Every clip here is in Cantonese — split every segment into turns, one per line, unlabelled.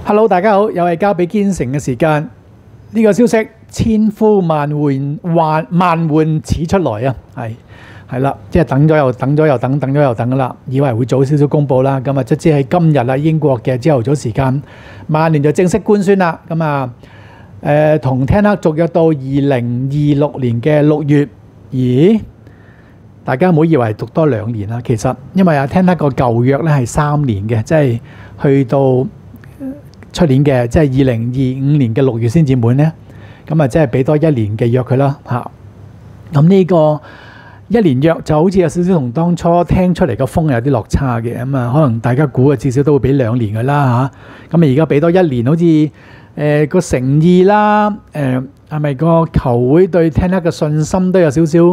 Hello，大家好，又係交俾堅城嘅時間。呢個消息千呼萬喚始出來啊，係啦，即係等咗又等咗又等，等咗又等噶啦，以為會早少少公佈啦。咁啊，卒之喺今日啦，英國嘅朝頭早時間，曼聯就正式官宣啦。咁啊，同聽克續約到2026年嘅6月。咦？大家唔好以為讀多2年啦，其實因為聽克個舊約咧係3年嘅，即係去到出年嘅，即係2025年嘅6月先至滿咧。咁啊，即係俾多1年嘅約佢啦嚇。咁呢個1年約就好似有少少同當初聽出嚟個風有啲落差嘅。咁啊，可能大家估啊，至少都會俾2年嘅啦嚇。咁啊，而家俾多1年，好似個誠意啦，係咪個球會對聽克嘅信心都有少少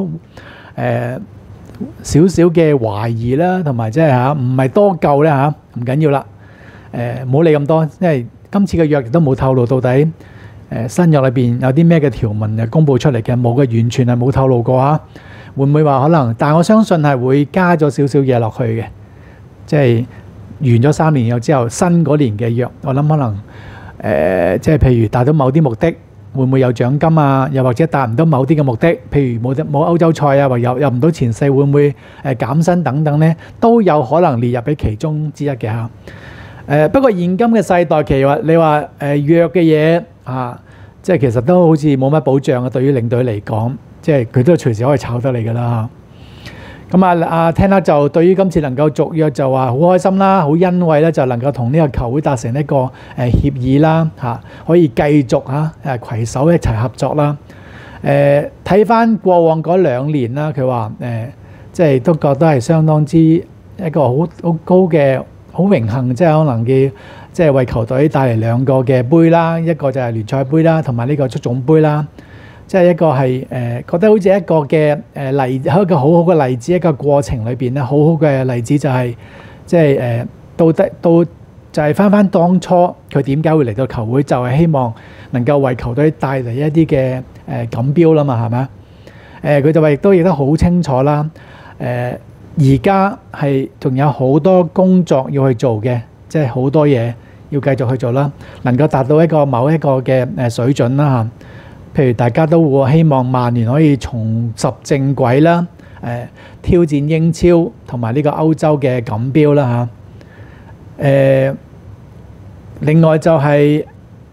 少少嘅懷疑啦，同埋即係嚇唔係多夠咧嚇，唔緊要啦。唔好理咁多，因為今次嘅約亦都冇透露到底新約裏邊有啲咩嘅條文係公佈出嚟嘅，冇嘅，完全係冇透露過嚇。會唔會話可能？但係我相信係會加咗少少嘢落去嘅，即係完咗3年之後，新嗰年嘅約，我諗可能即係譬如達到某啲目的，會唔會有獎金啊？又或者達唔到某啲嘅目的，譬如冇歐洲賽啊，或入唔到前4，會唔會減薪等等呢？都有可能列入喺其中之一嘅嚇。不過現今嘅世代，其實你話約嘅嘢即係其實都好似冇乜保障啊。對於領隊嚟講，即係佢都隨時可以炒得你㗎啦嚇。咁阿聽克就對於今次能夠續約就話好開心啦，好欣慰咧，就能夠同呢個球會達成一個協議啦嚇，可以繼續攜手一齊合作啦。睇翻過往嗰2年啦，佢話即係都覺得係相當之一個好高嘅。好榮幸，即係可能嘅，即係為球隊帶嚟2個嘅杯啦，一個就係聯賽杯啦，同埋呢個足總杯啦。即係一個係覺得好似一個嘅一個好好嘅例子，一個過程裏邊咧，好好嘅例子就係即係到就係翻當初佢點解會嚟到球會，就係希望能夠為球隊帶嚟一啲嘅錦標啦嘛，係咪？佢就話亦都好清楚啦，而家係仲有好多工作要去做嘅，即係好多嘢要繼續去做啦，能夠達到某一個嘅水準啦嚇。譬如大家都會希望曼聯可以重拾正軌啦，挑戰英超同埋呢個歐洲嘅錦標啦嚇。另外就係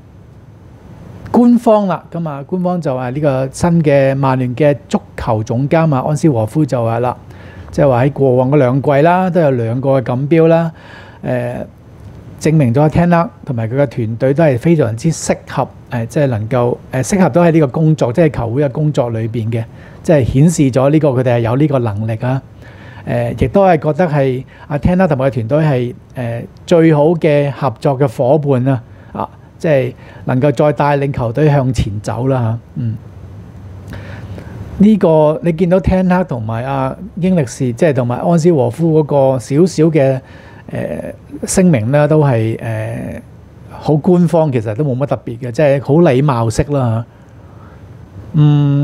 官方啦，咁啊官方就話呢個新嘅曼聯嘅足球總監安斯和夫就話啦。即係話喺過往嗰2季啦，都有2個嘅錦標啦，證明咗聽克同埋佢嘅團隊都係非常之適合，即係能夠適合到喺呢個工作，即係球會嘅工作裏邊嘅，即係顯示咗呢個佢哋係有呢個能力啊，亦都係覺得係阿聽克同埋佢團隊係最好嘅合作嘅伙伴啊，即係能夠再帶領球隊向前走啦嚇，呢個你見到聽克同埋阿英力士，即係同埋安斯和夫嗰個少少嘅聲明咧，都係好官方，其實都冇乜特別嘅，即係好禮貌式啦嚇。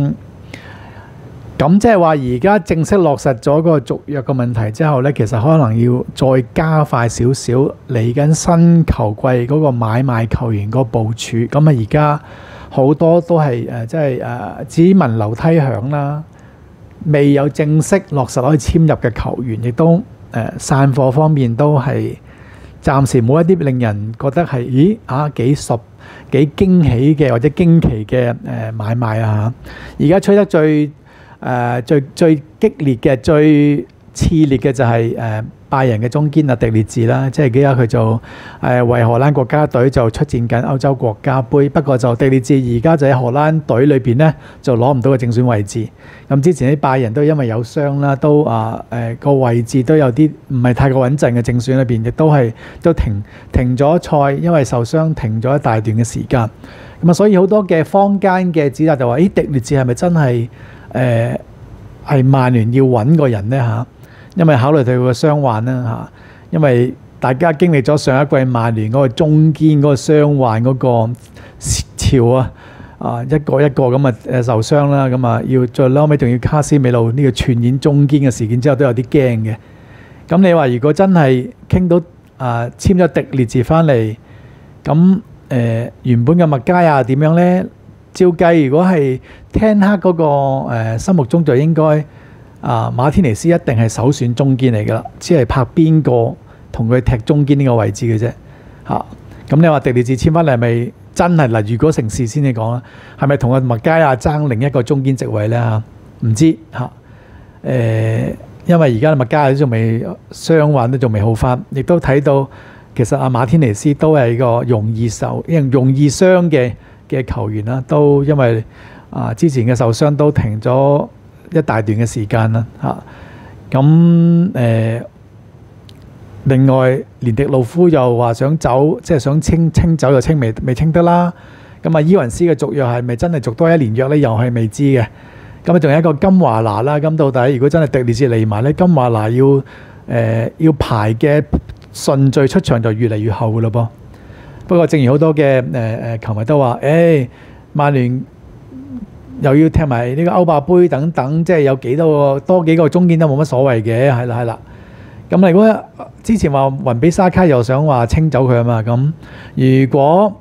咁即係話而家正式落實咗個續約嘅問題之後咧，其實可能要再加快少少嚟緊新球季嗰個買賣球員個部署。咁啊而家好多都係即係只聞樓梯響啦，未有正式落實可以簽入嘅球員，亦都散貨方面都係暫時冇一啲令人覺得係幾驚喜嘅或者驚奇嘅買賣啊嚇！而家吹得最激烈嘅、最熾烈嘅就係拜仁嘅中堅迪列治啦，即係幾日佢就為荷蘭國家隊就出戰緊歐洲國家杯，不過就迪列治而家就喺荷蘭隊裏邊咧就攞唔到個正選位置。咁之前啲拜仁都因為有傷啦，都個位置都有啲唔係太過穩陣嘅正選裏邊，亦都停咗賽，因為受傷停咗一大段嘅時間。咁啊，所以好多嘅坊間嘅指責就話：迪列治係咪真係係曼聯要揾個人呢嚇？因為考慮到佢個傷患啦嚇，因為大家經歷咗上一季曼聯嗰個中堅嗰個傷患嗰個潮一個咁受傷啦，咁啊要再後尾仲要卡斯美路呢個傳染中堅嘅事件之後都有啲驚嘅。咁你話如果真係傾到簽咗迪列治翻嚟， 咁原本嘅麥加亞點樣呢？照計如果係聽克嗰個心目中就應該馬天尼斯一定係首選中堅嚟㗎啦，只係拍邊個同佢踢中堅呢個位置嘅啫嚇。咁你話迪列治簽翻嚟係咪真係嗱？如果成事先你講啦，係咪同個麥加亞爭另一個中堅席位呢？嚇，唔知嚇。因為而家麥加亞都仲未傷患，都仲未好翻，亦都睇到其實阿馬天尼斯都係個容易傷嘅球員啦，都因為之前嘅受傷都停咗一大段嘅時間啦嚇。咁另外連迪路夫又話想走，即係想清走又未清得啦。咁伊雲斯嘅續約係咪真係續多1年約呢？又係未知嘅。咁仲有一個金華拿啦。咁到底如果真係迪列治嚟埋呢，金華拿要排嘅順序出場就越嚟越後嘞噃。不過正如好多嘅球迷都話，曼聯又要踢埋呢個歐霸杯等等，即係有多幾個中堅都冇乜所謂嘅，係啦。咁如果之前話雲比沙卡又想話清走佢啊嘛，咁如果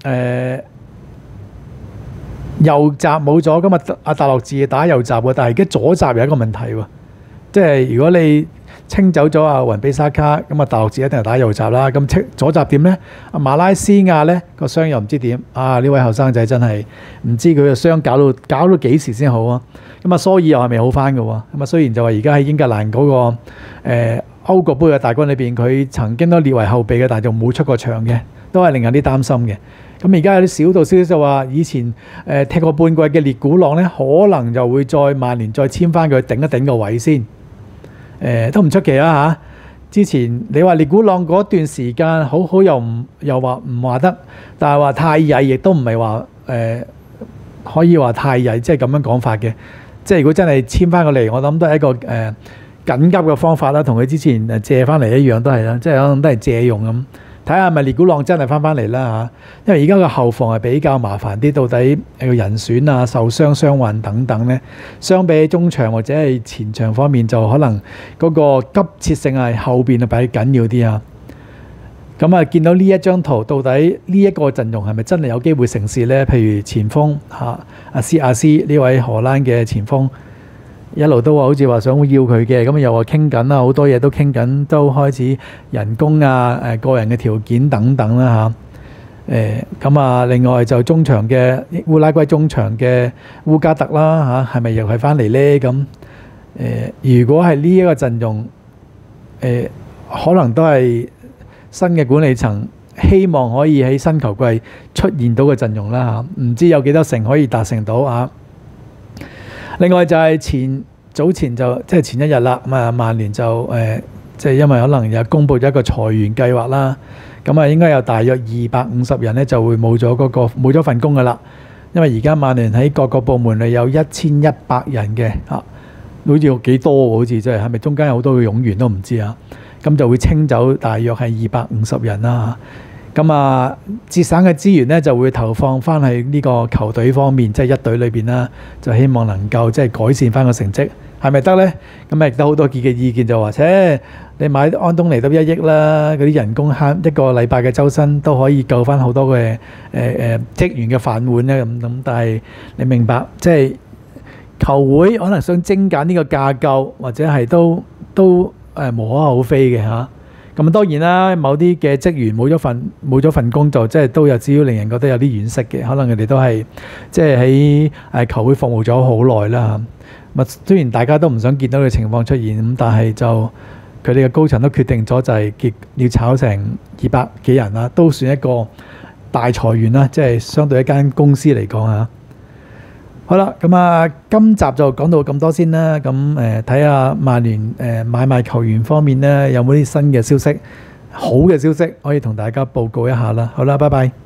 右閘冇咗，今日阿達洛治打右閘喎，但係而家左閘有一個問題喎，即係如果你清走咗阿雲比沙卡，咁達洛治一定係打右閘啦。咁左閘點呢？阿馬拉斯亞呢個傷又唔知點啊！呢位後生仔真係唔知佢個傷搞到幾時先好啊！咁蘇爾又係未好翻嘅喎。咁雖然就話而家喺英格蘭嗰個歐國杯嘅大軍裏邊，佢曾經都列為後備嘅，但係就冇出過場嘅，都係令人啲擔心嘅。咁而家有啲小道消息就話，以前踢過半季嘅列古朗呢，可能就會曼聯再簽翻佢頂一頂個位先。都唔出奇啊嚇！之前你話列古朗嗰段時間好好又話唔話得，但係話太曳亦都唔係話可以話太曳，即係咁樣講法嘅。即係如果真係簽翻過嚟，我諗都係一個緊急嘅方法啦，同佢之前借翻嚟一樣都係啦，即係可能都係借用咁。睇下係咪列古朗真係翻嚟啦嚇，因為而家個後防係比較麻煩啲，到底個人選啊、受傷患等等呢，相比中場或者係前場方面，就可能嗰個急切性係後邊啊比較緊要啲啊。咁見到呢一張圖，到底呢一個陣容係咪真係有機會成事呢？譬如前鋒阿斯亞斯呢位荷蘭嘅前鋒。一路都話好似話想要佢嘅，咁又話傾緊啦，好多嘢都傾緊，都開始人工啊、個人嘅條件等等啦嚇。咁另外就中場嘅烏拉圭中場嘅烏加特啦嚇，係咪又係翻嚟呢？咁如果係呢一個陣容，可能都係新嘅管理層希望可以喺新球季出現到嘅陣容啦嚇，唔知有幾多成可以達成到啊？另外就係早前就即係前一日啦，咁曼聯就即係因為可能又公布咗一個裁員計劃啦，咁應該有大約250人咧就會冇咗份工噶啦，因為而家曼聯喺各個部門裏有1100人嘅好似幾多喎，好似即係咪中間有好多嘅冗員都唔知啊，咁就會清走大約係250人啦。咁節省嘅資源咧就會投放翻喺呢個球隊方面，即係一隊裏邊啦，就希望能夠即係改善翻個成績，係咪得呢？咁亦都好多嘅意見就話，你買安東尼都1億啦，嗰啲人工慳1個禮拜嘅周薪都可以救翻好多嘅職員嘅飯碗咧咁。但係你明白，即係球會可能想精簡呢個架構，或者係都無可厚非嘅嚇。咁當然啦，某啲嘅職員冇咗份工就即係都有，只要令人覺得有啲惋惜嘅。可能佢哋都係即係喺球會服務咗好耐啦。雖然大家都唔想見到嘅情況出現，咁但係就佢哋嘅高層都決定咗，就係要炒成200幾人啦，都算一個大裁員啦。即係相對一間公司嚟講嚇。好啦，咁今集就講到咁多先啦。咁睇下曼聯買賣球員方面呢，有冇啲新嘅消息，好嘅消息可以同大家報告一下啦。好啦，拜拜。